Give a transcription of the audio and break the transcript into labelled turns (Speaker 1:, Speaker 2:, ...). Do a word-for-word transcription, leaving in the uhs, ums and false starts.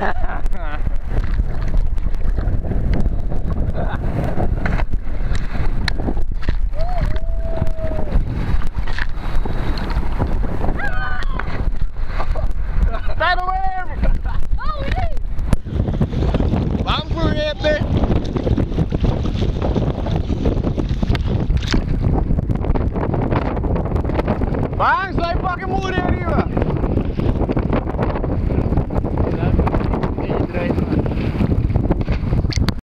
Speaker 1: Stay away! Oh, hey! Vamos por este! Vai, sai fucking moeder arriba!